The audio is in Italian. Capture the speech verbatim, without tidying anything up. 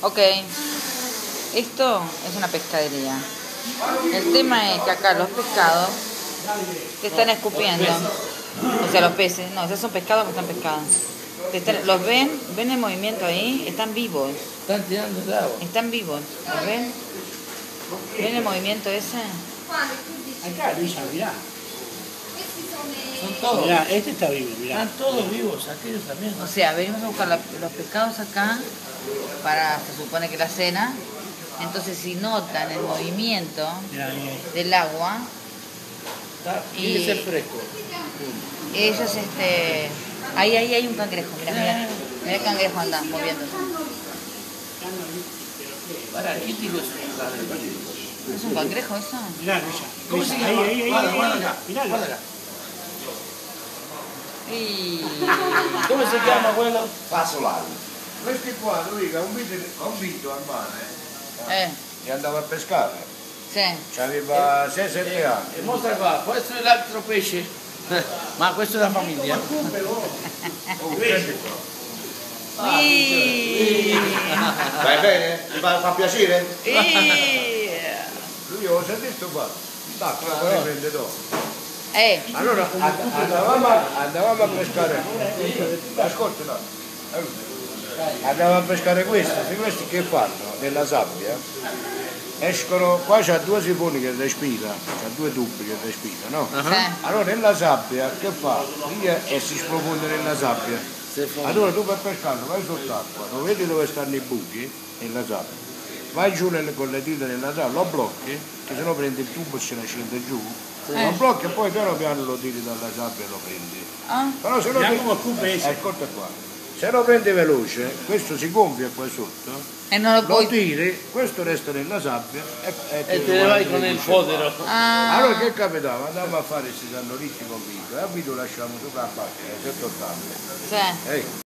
Ok, esto es una pescadería. El tema es que acá los pescados te están escupiendo. O sea, los peces. No, esos son pescados que están pescados. Te están- ¿Los ven? ¿Ven el movimiento ahí? Están vivos. Están tirando el agua. Están vivos. ¿Los ven? ¿Ven el movimiento ese? Acá, Luisa, mirá. Son todos. Mirá, este está vivo, mirá. Están todos vivos, aquellos también. O sea, venimos a buscar la- los pescados acá para, se supone que la cena. Entonces, si notan el movimiento Mirá, mirá. del agua, Está, Y- tiene que ser fresco. ellos, este... Ahí, ahí hay un cangrejo, mirá, mirá. Mirá el cangrejo anda moviéndose. Para, ¿qué tipo es un ¿Es un cangrejo eso? Mirá, Luisa. ¿Cómo Luisa, se ahí, llama? ahí, ahí, Guarda, ahí, guarda ahí. acá. Mirá, Guarda acá. Y... Come si chiama quello? Fasolari. Questi qua, lui ha un vito, ha un vito al mare Eh, e andava a pescare. sì. Aveva sei sette anni. E mostra qua, questo è l'altro pesce. Ma questo è la famiglia. Oh, senti qua. Ih, Vai bene? Ti fa, fa piacere? ih. Lui ho sentito qua. Da, qua lo riprende dopo. Eh, Allora and- andavamo, a- andavamo a pescare. Ascolta, no. Andavamo a pescare questi, se questi che fanno? Nella sabbia. Escono, qua c'ha due sifoni che respira, c'ha due tubi che respira, no? sì. Allora nella sabbia che fa? Via e si sprofonda nella sabbia. Se fa- Allora tu per pescare vai sott'acqua, lo vedi dove stanno i buchi? Nella sabbia. Vai giù nelle- con le dita nella sabbia, lo blocchi, che se no prendi il tubo e se ne scende giù. Eh. Lo blocchi e poi piano piano lo tiri dalla sabbia e lo prendi. Ah, Però se no Mirá ti- cómo escupe eh, ese. ascolta qua. Se lo prendi veloce, questo si gonfia qua sotto, e non lo lo puoi... tiri, questo resta nella sabbia e, E te ne vai con il fodero. Ah, Allora che capitava? Andavamo a fare questi sannolici con Vito e a Vito lasciamo sopra la macchina, sotto il tavolo. sì. Ehi.